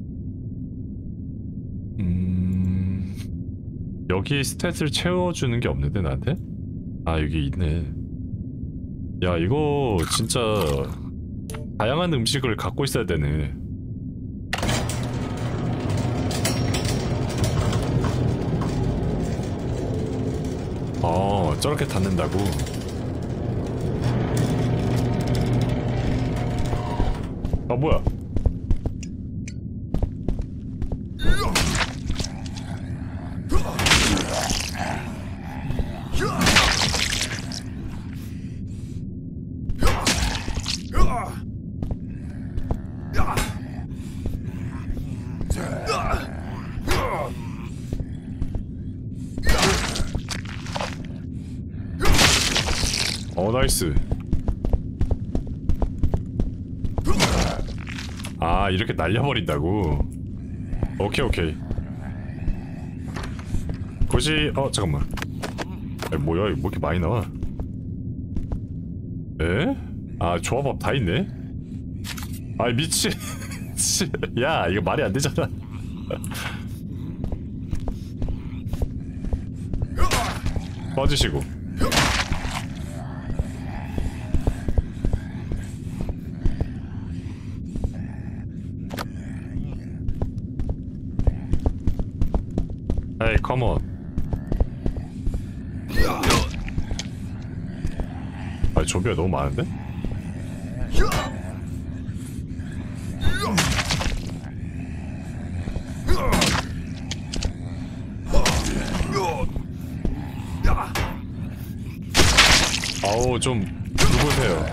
A: 여기 스탯을 채워주는 게 없는데 나한테? 아 여기 있네. 야 이거 진짜 다양한 음식을 갖고 있어야 되네. 저렇게 닫는다고? 아 뭐야? 나이스. 아 이렇게 날려버린다고? 오케이 오케이. 굳이 잠깐만. 뭐야 이거 뭐 이렇게 많이 나와? 에? 아 조합법 다 있네? 아이 미친. 야 이거 말이 안 되잖아. 꺼지시고. 에이 컴온. 아니 좀비가 너무 많은데? 아우 좀 누구세요?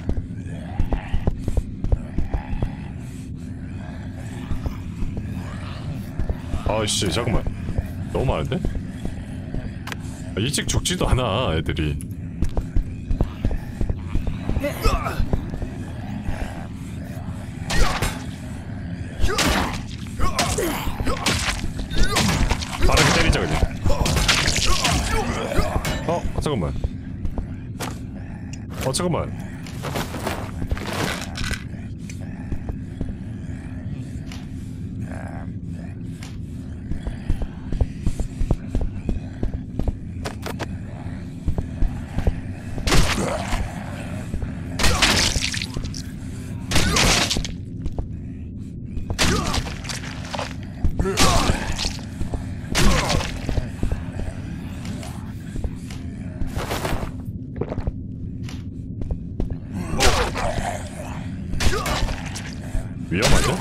A: 아이씨 잠깐만. 너무 많은데? 일찍 죽지도 않아 애들이. 빠르게 때리자 그냥. 잠깐만. 잠깐만. 위험하죠?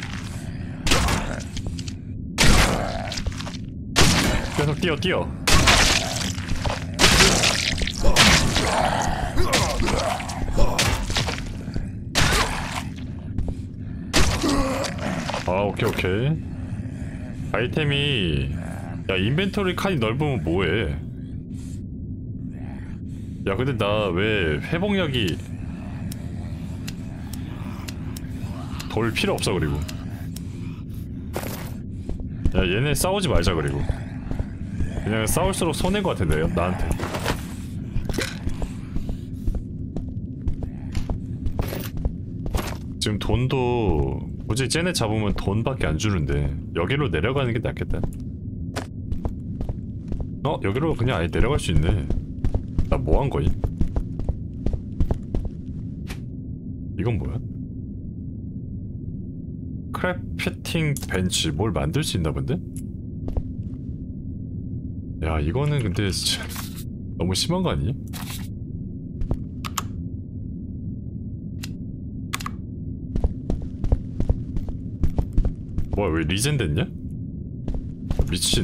A: 계속 뛰어. 오케이 오케이. 아이템이 야 인벤토리 칸이 넓으면 뭐해. 야 근데 나 왜 회복약이 돌 필요 없어. 그리고 야 얘네 싸우지 말자. 그리고 그냥 싸울수록 손해인 것 같은데요 나한테. 지금 돈도 굳이 쟤네 잡으면 돈밖에 안 주는데 여기로 내려가는 게 낫겠다. 여기로 그냥 아예 내려갈 수 있네. 나 뭐 한 거임? 이건 뭐야? 크래프팅 벤치. 뭘 만들 수 있나 본데? 야 이거는 근데 진짜 너무 심한 거 아니야? 뭐야 왜 리젠 됐냐? 미친.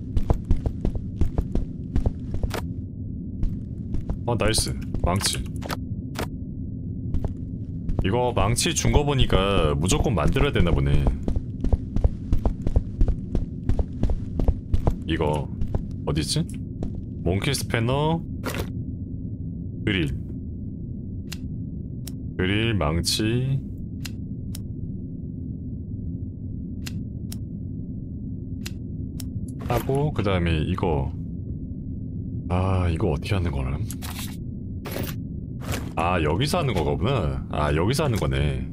A: 나이스. 망치. 이거 망치 준 거 보니까 무조건 만들어야 되나 보네. 이거 어디지? 몽키 스패너, 그릴, 망치. 하고 그 다음에 이거. 이거 어떻게 하는 거람? 여기서 하는 거구나. 여기서 하는 거네.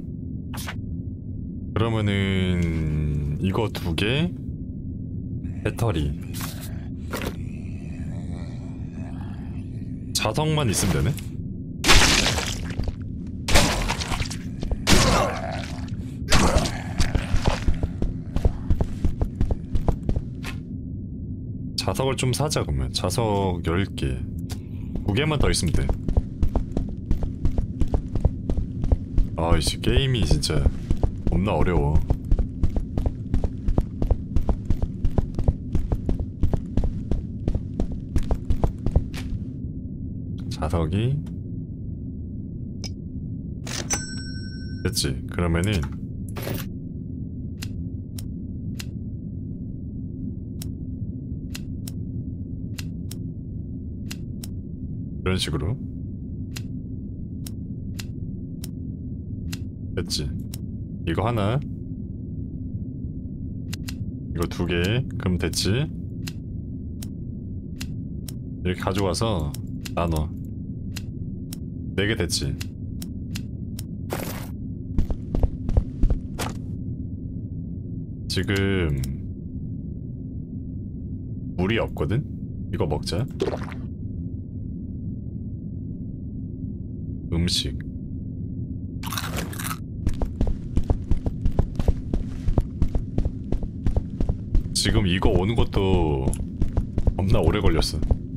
A: 그러면은 이거 2개, 배터리, 자석만 있으면 되네? 자석을 좀 사자. 그러면 자석 10개 2개만 더 있으면 돼. 이씨 게임이 진짜 겁나 어려워. 자석이 됐지. 그러면은 이런 식으로 됐지. 이거 하나, 이거 2개. 그럼 됐지. 이렇게 가져가서 나눠. 4개 됐지. 지금 물이 없거든? 이거 먹자. 음식. 지금 이거 오는 것도 겁나 오래 걸렸어.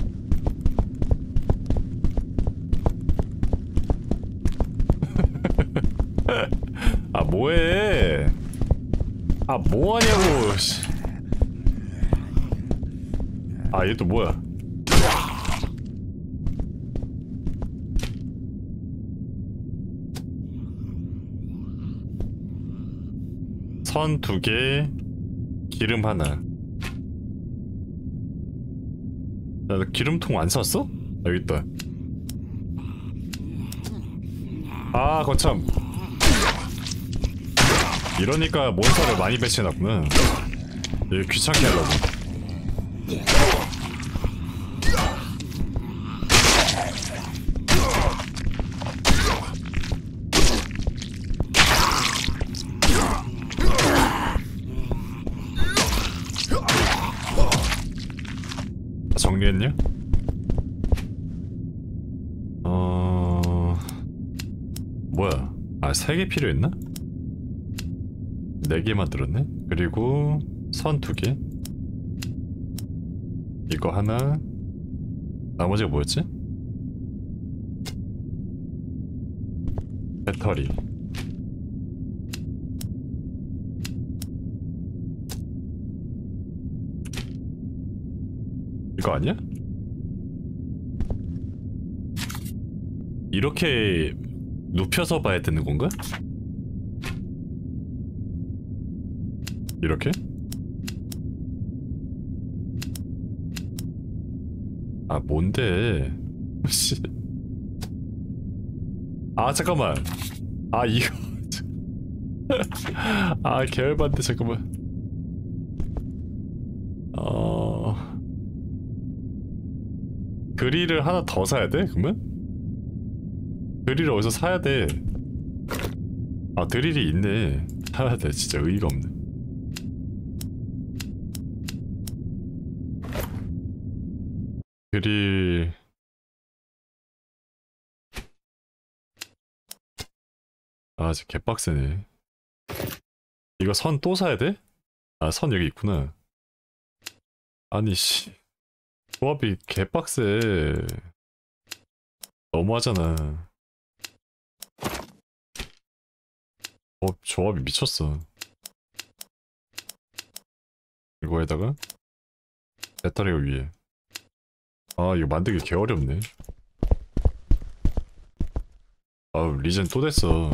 A: 뭐해? 뭐하냐고. 얘 또 뭐야? 선 2개, 기름 하나. 나 기름통 안 샀어? 여기 있다. 거참. 이러니까 몬스터를 많이 배치해놨구나. 얘 귀찮게 하려고. 정리했냐? 뭐야? 3개 필요했나? 4개 만들었네? 그리고 선 2개. 이거 하나. 나머지가 뭐였지? 배터리. 이거 아니야? 이렇게 눕혀서 봐야 되는 건가? 이렇게? 아 뭔데? 씨. 아 잠깐만. 아 이거. 아 계열반대 잠깐만. 드릴을 하나 더 사야 돼? 그러면? 드릴을 어디서 사야 돼? 아 드릴이 있네. 사야 돼. 진짜 의의가 없네. 드릴. 아 진짜 개빡세네. 이거 선 또 사야 돼? 아 선 여기 있구나. 아니 씨 조합이 개빡세. 너무하잖아. 조합이 미쳤어. 이거에다가 배터리가 위에. 아 이거 만들기 개 어렵네. 아우 리젠 또 됐어.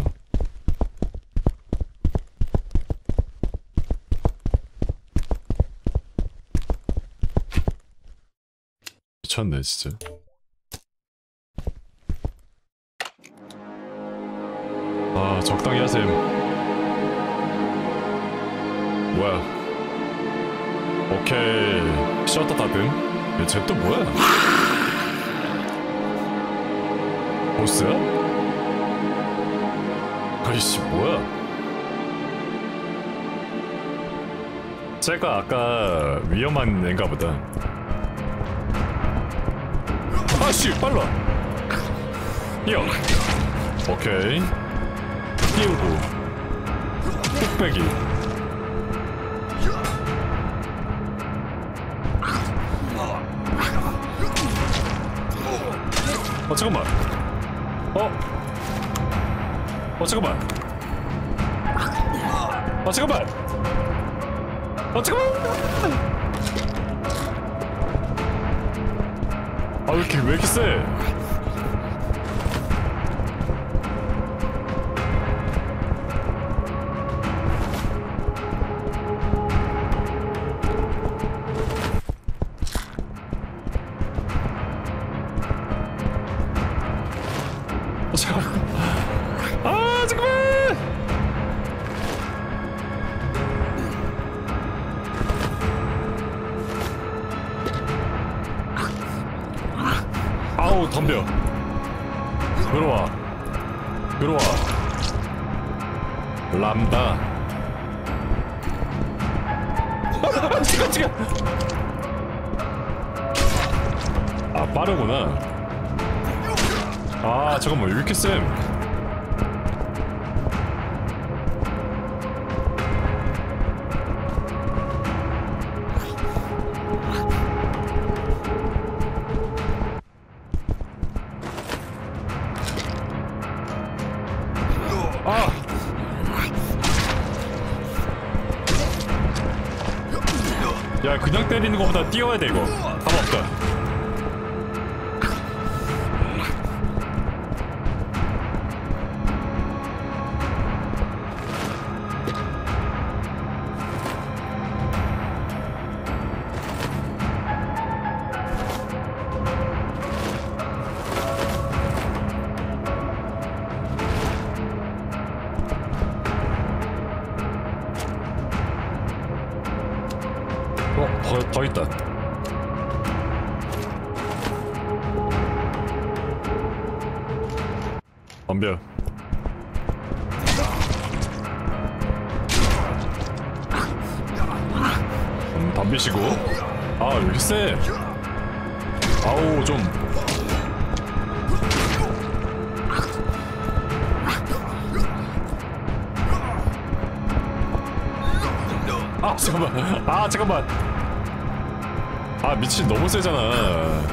A: 미쳤네 진짜. 아 적당히 하셈. 뭐야. 오케이 셔터 닫음. 쟤 또 뭐야? 보스야? 아이씨 뭐야. 쟤가 아까 위험한 애인가 보다. 아씨 빨라. 뛰어. 오케이 띄우고 뚝배기. 잠깐만. 잠깐만. 잠깐만. 잠깐만. 아 왜 이렇게 세? 아 잠깐만. 아우 덤벼. 들어와 들어와. 람다. 지금 아 빠르구나. 아 잠깐만 왜 이렇게 쌤. 야 그냥 때리는 것보다 뛰어야 돼 이거. 답 없다. 더 있다. 덤벼. 덤비시고. 아 왜 이렇게 세? 아우 좀. 아 잠깐만. 아 잠깐만. 아 미친 너무 세잖아.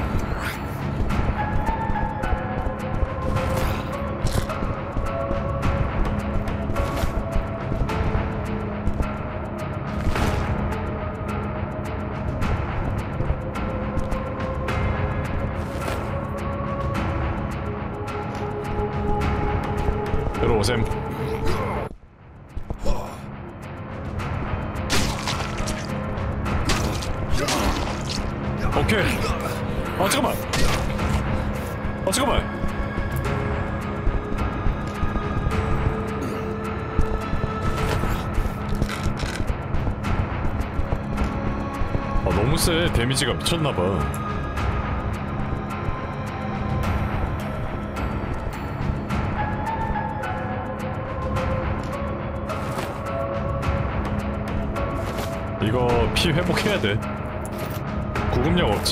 A: 들어오셈. 오케이. 아 잠깐만. 아 잠깐만. 아 너무 세. 데미지가 미쳤나봐. 이거 피 회복해야 돼. 구급력 없지.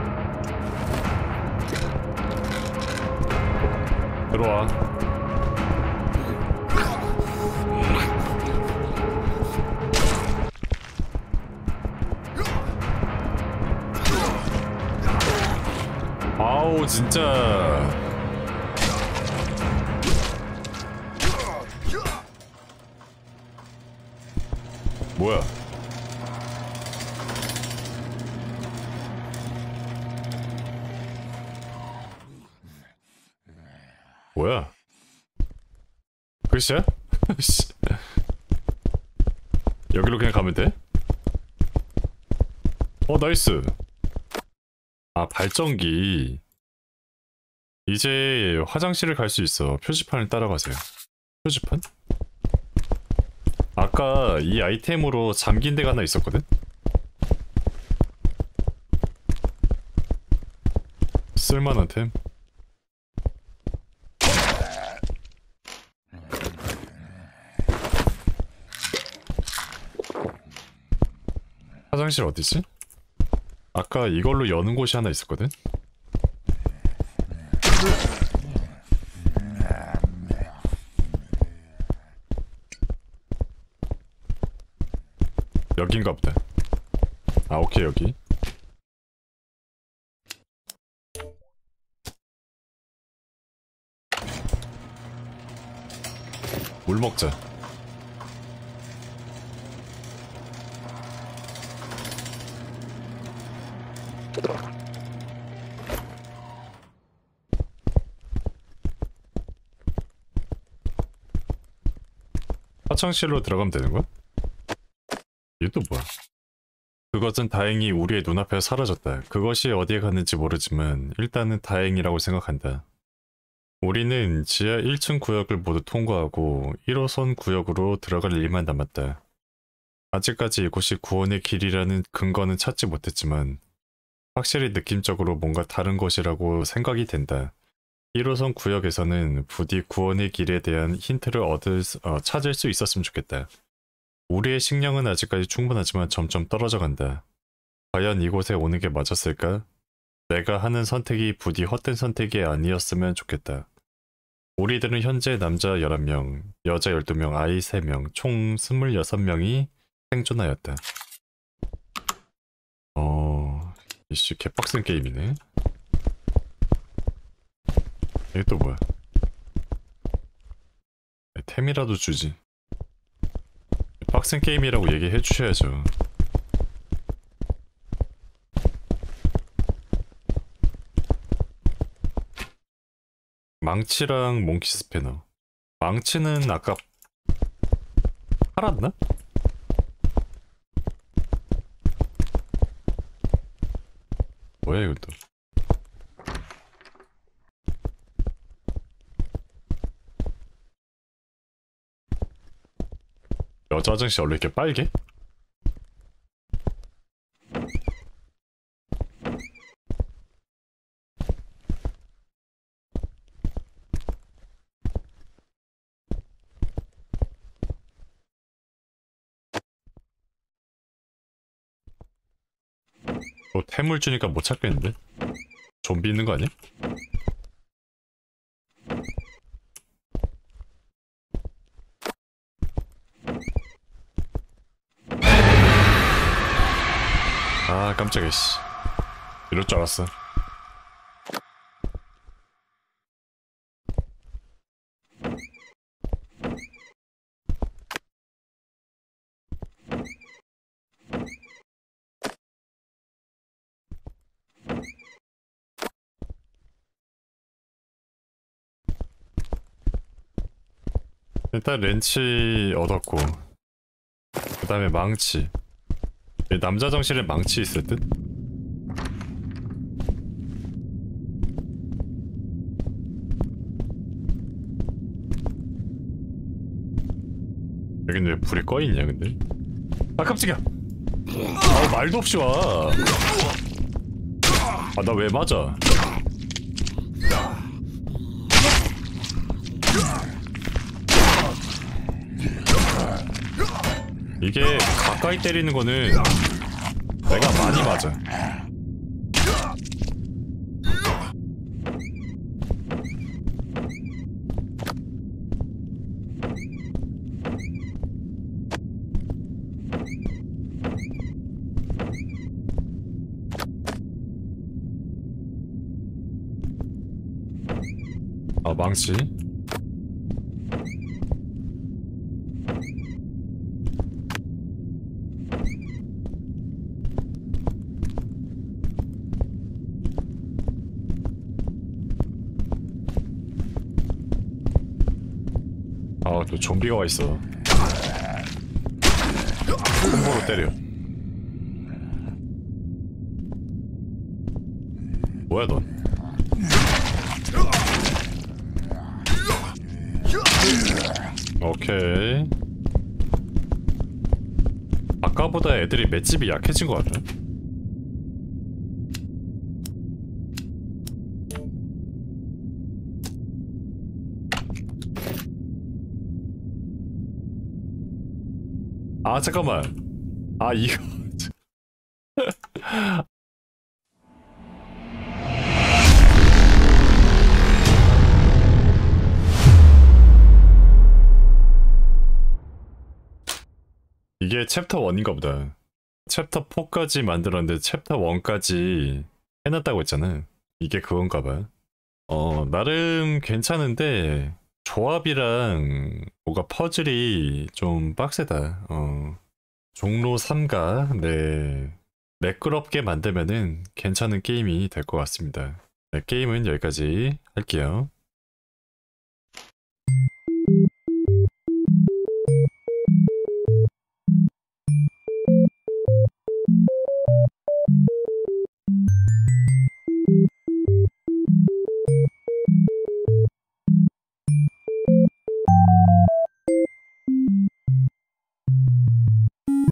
A: 들어와. 아우 진짜. 뭐야? 뭐야? 글쎄? 여기로 그냥 가면 돼? 나이스. 아 발전기. 이제 화장실을 갈 수 있어. 표지판을 따라가세요. 표지판? 아까 이 아이템으로 잠긴 데가 하나 있었거든? 쓸만한 템? 화장실 어디지? 아까 이걸로 여는 곳이 하나 있었거든? 여긴가 보다. 아 오케이 여기. 물 먹자. 화장실로 들어가면 되는 거야? 이게 또 뭐야? 그것은 다행히 우리의 눈앞에서 사라졌다. 그것이 어디에 갔는지 모르지만 일단은 다행이라고 생각한다. 우리는 지하 1층 구역을 모두 통과하고 1호선 구역으로 들어갈 일만 남았다. 아직까지 이곳이 구원의 길이라는 근거는 찾지 못했지만 확실히 느낌적으로 뭔가 다른 것이라고 생각이 된다. 1호선 구역에서는 부디 구원의 길에 대한 힌트를 찾을 수 있었으면 좋겠다. 우리의 식량은 아직까지 충분하지만 점점 떨어져 간다. 과연 이곳에 오는 게 맞았을까? 내가 하는 선택이 부디 헛된 선택이 아니었으면 좋겠다. 우리들은 현재 남자 11명, 여자 12명, 아이 3명, 총 26명이 생존하였다. 이씨 개빡센 게임이네. 이게 또 뭐야? 템이라도 주지. 빡센 게임이라고 얘기해 주셔야죠. 망치랑 몽키 스패너. 망치는 아까 팔았나? 뭐야 이것도. 여자 화장실 원래 이렇게 빨개? 템을 주니까 못 찾겠는데? 좀비 있는 거 아니야? 아 깜짝이야 씨. 이럴 줄 알았어. 일단 렌치 얻었고 그 다음에 망치. 남자 정실에 망치 있을 듯? 여긴 왜 불이 꺼있냐 근데? 아 깜짝이야! 아 말도 없이 와! 아 나 왜 맞아? 이게 가까이 때리는 거는 내가 많이 맞아. 아 망치? 아 또 좀비가 와있어. 콤보로 때려. 뭐야 넌? 오케이. 아까보다 애들이 맷집이 약해진 것 같아. 아 잠깐만. 아 이거 이게 챕터 1인가 보다. 챕터 4까지 만들었는데 챕터 1까지 해놨다고 했잖아. 이게 그건가 봐. 나름 괜찮은데 조합이랑 뭐가 퍼즐이 좀 빡세다. 종로 3가 네 매끄럽게 만들면은 괜찮은 게임이 될 것 같습니다. 네, 게임은 여기까지 할게요.